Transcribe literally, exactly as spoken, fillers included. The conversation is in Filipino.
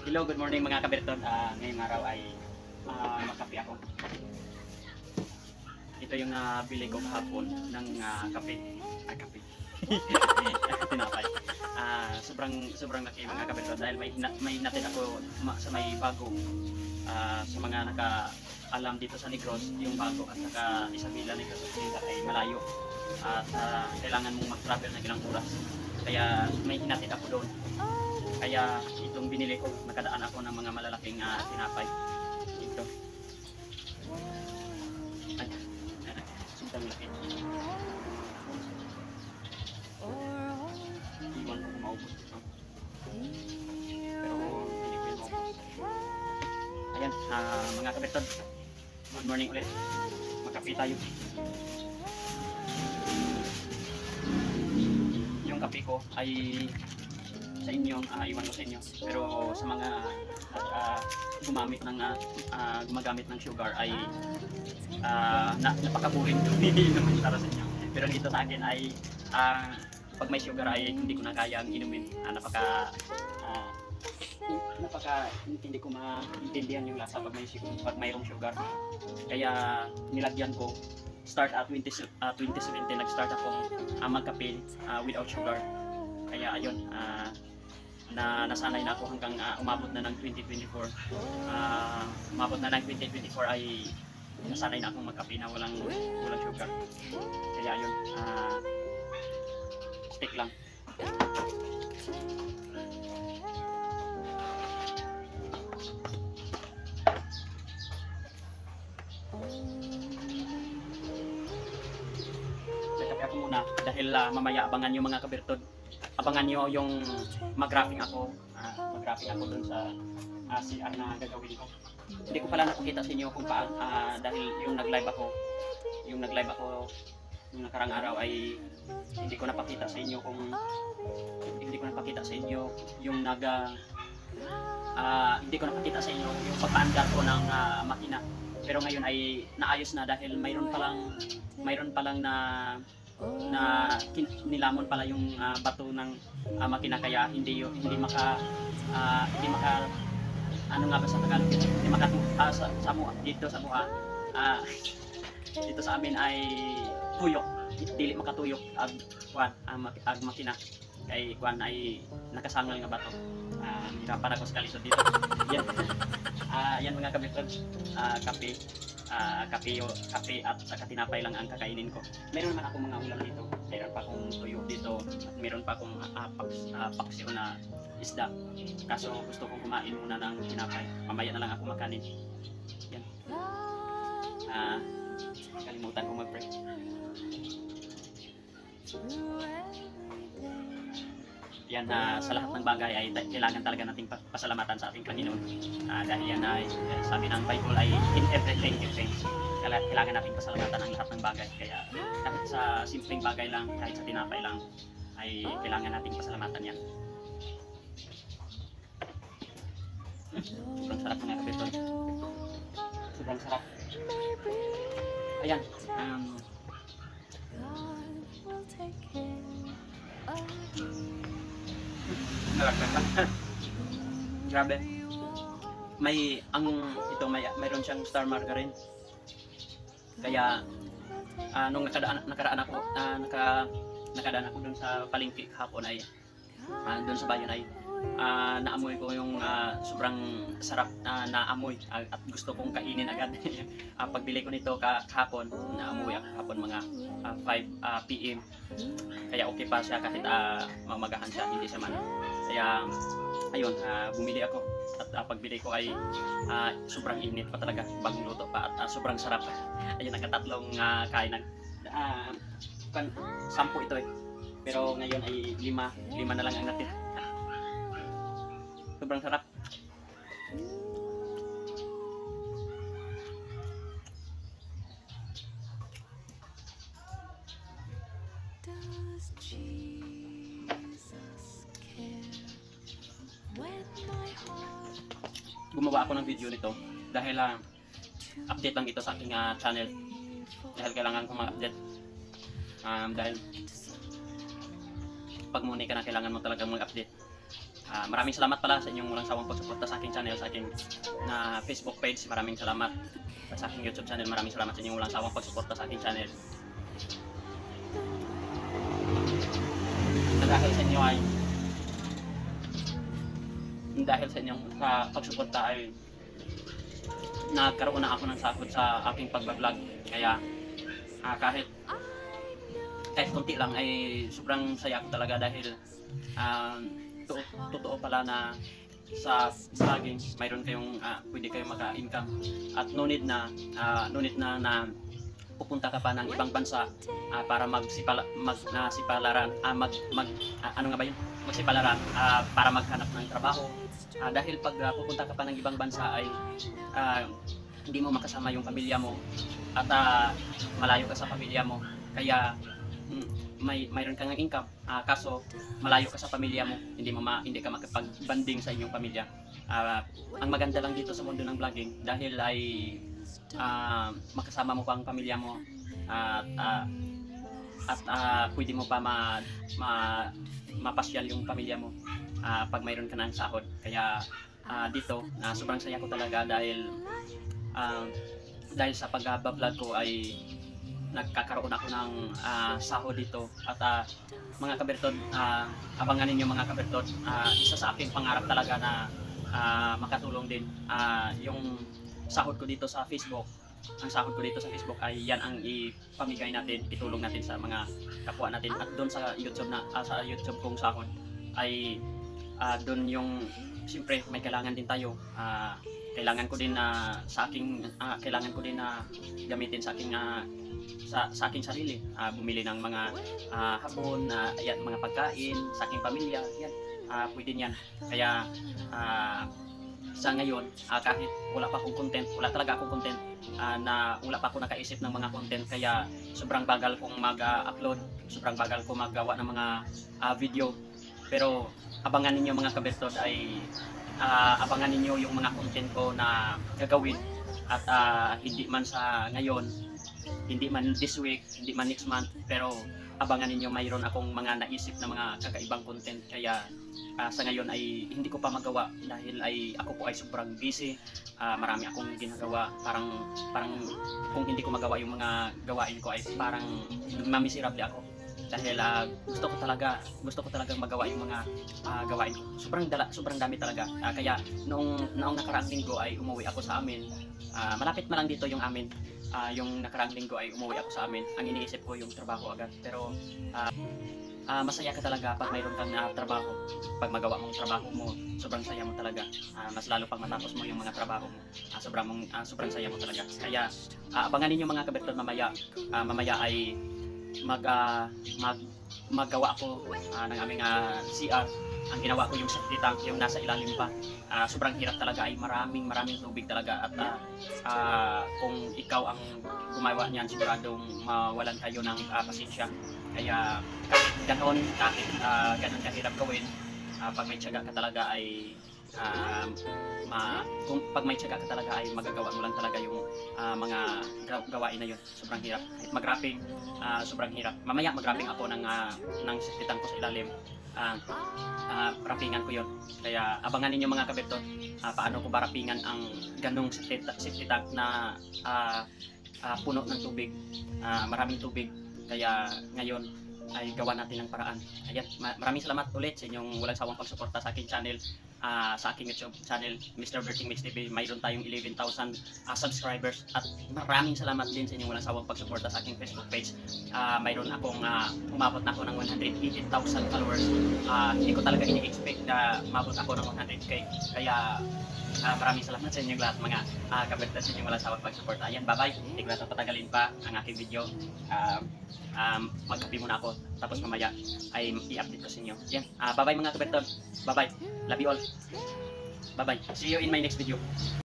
Hello, good morning mga kaberton. Uh, ngayong araw ay uh, magkape ako. Ito yung nabili uh, ko kahapon ng uh, kape. Ay, kape. Tinapay. Uh, sobrang sobrang laki mga kaberton dahil may may natin ako sa may bago uh, sa mga naka-alam dito sa Negros, yung bago at saka Isabela Negros ay malayo at uh, kailangan mong mag-travel ng ilang oras. Kaya may hinatid ako doon. Kaya itong binili ko, nakadaan ako ng mga malalaking uh, tinapay. Ito. Ay, sobrang laki. Iwan ko kung maubos ito. Pero hindi ko yung maubos. Ayan, uh, mga kaberton. Good morning ulit. Magkape tayo. Yung kape ko ay sa inyo, uh, iwan ko sa inyo. Pero sa mga uh, gumamit ng uh, uh, gumagamit ng sugar ay uh, na, napakaburing inumin para sa inyo. Pero dito sa akin ay uh, pag may sugar ay hindi ko na kayang inumin. Uh, napaka uh, napaka hindi ko maintindihan yung lasa pag may pag mayroong sugar. Kaya nilagyan ko start at twenty seventeen nag-start akong uh, magkape uh, without sugar. Kaya ayun, uh, na nasanay na ako hanggang uh, umabot na ng twenty twenty-four. Uh, umabot na ng twenty twenty-four ay nasanay na akong magkape na walang walang sugar. Kaya ayun, uh, stick lang. Nagkape ako muna dahil uh, mamaya abangan yung mga kabertod. Abangan nyo yung mag-wrapping ako, uh, mag-wrapping ako dun sa uh, C R na gagawin ko. Hindi ko pala napakita sa inyo kung paano, uh, dahil yung nag-live ako, yung nag-live ako yung nakarang araw ay hindi ko napakita sa inyo kung hindi ko napakita sa inyo yung naga uh, hindi ko napakita sa inyo yung pagpaandar ko ng uh, makina. Pero ngayon ay naayos na dahil mayroon palang mayroon palang na na nilamon pala yung uh, bato ng uh, makina kaya hindi hindi maka uh, hindi maka ano nga ba sa Tagalog hindi maka uh, sa, sa mua, dito sa mua uh, dito sa amin ay tuyok, dili makatuyok ag kwan uh, ag makina kay kwan ay nakasangal nga bato. Uh, hirapan ako sa kalisod dito. Yan. Uh, yan mga kabitod, uh, kape Uh, kape, kape at saka tinapay lang ang kakainin ko. Meron naman akong mga ulam dito. Meron pa akong tuyo dito. At meron pa akong uh, paks, uh, paksiw na isda. Kaso gusto kong kumain muna ng tinapay. Mamaya na lang ako makanin. Yan. Uh, kalimutan ko mag-pray. Yan, uh, sa lahat ng bagay ay kailangan talaga nating pasalamatan sa ating Panginoon. Uh, dahil yan ay, uh, sabi ng Bible ay in everything give thanks. Kailangan nating pasalamatan ang lahat ng bagay. Kaya kahit sa simpleng bagay lang, kahit sa tinapay lang, ay kailangan nating pasalamatan yan. Sobrang sarap mga kabeton. Sobrang sarap. Ayan. Um, Grabe. May ang ito may mayroon siyang star margarine. Kaya uh, nung nakadaan nakaraan ako uh, naka nakadaan ako dun sa palengke kahapon ay uh, dun sa bayan ay uh, naamoy ko yung uh, sobrang sarap uh, na amoy uh, at gusto kong kainin agad. uh, pagbili ko nito ka kahapon, naamoy ako kahapon mga uh, five p m Kaya okay pa siya kahit uh, mamagahan siya, hindi siya man. Kaya ayun, uh, bumili ako at uh, pagbili ko ay uh, sobrang init pa talaga, bagong luto pa at uh, sobrang sarap. Ayun, nakatatlong uh, kainan. Uh, kan, sampu ito eh. Pero ngayon ay lima, lima na lang ang natira. Sobrang sarap. Gumawa ako ng video nito dahil uh, update lang ito sa aking uh, channel dahil kailangan ko mag-update um, dahil pag muni ka na kailangan mo talaga mag-update Ah, maraming salamat pala sa inyong walang sawang pagsuporta sa aking channel, sa aking na Facebook page. Maraming salamat. At sa aking YouTube channel, maraming salamat sa inyong walang sawang pagsuporta sa aking channel. Dahil sa inyo ay dahil sa inyong sa pagsuporta ay nagkaroon na ako ng sahod sa aking pagbablog. Kaya ah, kahit kahit konti lang ay sobrang saya ko talaga dahil ah, to, totoo pala na sa vlogging mayroon kayong uh, pwede kayong maka-income at no need na uh, no need na na pupunta ka pa ng ibang bansa uh, para magsipala mag na sipalaran uh, mag, mag uh, ano nga ba yun magsipalaran uh, para maghanap ng trabaho uh, dahil pag uh, pupunta ka pa ng ibang bansa ay uh, hindi mo makasama yung pamilya mo at uh, malayo ka sa pamilya mo kaya mm, may mayroon kang income uh, kaso malayo ka sa pamilya mo hindi mo ma, hindi ka makapag-banding sa inyong pamilya uh, ang maganda lang dito sa mundo ng vlogging dahil ay uh, makasama mo pa ang pamilya mo at uh, at uh, pwede mo pa ma, ma, mapasyal yung pamilya mo uh, pag mayroon ka ng sahod kaya uh, dito uh, sobrang saya ko talaga dahil uh, dahil sa pag-vlog ko ay nagkakaroon ako ng uh, sahod dito at uh, mga kabertod uh, abangan ninyo mga kabertod uh, isa sa aking pangarap talaga na uh, makatulong din uh, yung sahod ko dito sa Facebook ang sahod ko dito sa Facebook ay yan ang ipamigay natin itulong natin sa mga kapwa natin at doon sa YouTube na uh, sa YouTube kong sahod ay uh, doon yung siyempre may kailangan din tayo uh, kailangan ko din na uh, sa aking uh, kailangan ko din na uh, gamitin sa aking uh, sa, sa aking sarili uh, bumili ng mga uh, hapon uh, yan, mga pagkain sa aking pamilya yan uh, pwede niyan kaya uh, sa ngayon uh, kahit wala pa akong content wala talaga akong content uh, na wala pa ako nakaisip ng mga content kaya sobrang bagal kong mag-upload sobrang bagal ko maggawa ng mga uh, video pero abangan ninyo mga kabertod ay uh, abangan ninyo yung mga content ko na gagawin at uh, hindi man sa ngayon hindi man this week, hindi man next month pero abangan ninyo mayroon akong mga naisip na mga kakaibang content kaya uh, sa ngayon ay hindi ko pa magawa dahil ay ako po ay sobrang busy uh, marami akong ginagawa parang parang kung hindi ko magawa yung mga gawain ko ay parang mamiserable ako dahil uh, gusto ko talaga gusto ko talagang magawa yung mga uh, gawain ko sobrang dala, sobrang dami talaga uh, kaya noong noong nakaraang linggo ay umuwi ako sa amin uh, malapit man lang dito yung amin uh, yung nakaraang linggo ay umuwi ako sa amin ang iniisip ko yung trabaho agad pero uh, uh, masaya ka talaga pag mayroon kang uh, trabaho pag magawa mong trabaho mo sobrang saya mo talaga uh, mas lalo pag matapos mo yung mga trabaho mo uh, sobrang mong, uh, sobrang saya mo talaga kaya uh, abangan ninyo mga kabertod mamaya uh, mamaya ay mag, uh, mag maggawa ako uh, ng aming uh, C R ang ginawa ko yung safety tank yung nasa ilalim pa uh, sobrang hirap talaga ay maraming maraming tubig talaga at uh, uh, kung ikaw ang gumawa niyan siguradong mawalan kayo ng uh, pasensya kaya kahit ganon kahit uh, ganon kahirap gawin uh, pag may tiyaga ka talaga ay uh, ma, kung pag may tiyaga ka talaga ay magagawa mo lang talaga yung uh, mga gawain na yun sobrang hirap kahit mag-wrapping uh, sobrang hirap mamaya mag-wrapping ako ng, uh, ng safety tank ko sa ilalim uh, uh, wrappingan ko yun kaya abangan ninyo mga kabertod uh, paano ko ba wrappingan ang ganong safety, safety tank na uh, uh, puno ng tubig uh, maraming tubig kaya ngayon ay gawa natin ng paraan. Ayan, maraming salamat ulit sa inyong walang sawang pagsuporta sa aking channel, uh, sa aking YouTube channel, Mister Berting Mix T V. Mayroon tayong eleven thousand uh, subscribers at maraming salamat din sa inyong walang sawang pagsuporta sa aking Facebook page. Uh, mayroon akong uh, umabot na ako ng one hundred eighty thousand followers. Uh, hindi ko talaga ini-expect na umabot ako ng one hundred K. Kaya uh, maraming salamat sa inyong lahat mga uh, kabertod sa inyong walang sawang pagsuporta. Ayan, bye-bye. Hindi ko na patagalin pa ang aking video. Uh, Um, magkape muna ako tapos mamaya ay i-update ko sa inyo. Yan. Uh, bye bye mga kabertod. Bye bye. Love you all. Bye bye. See you in my next video.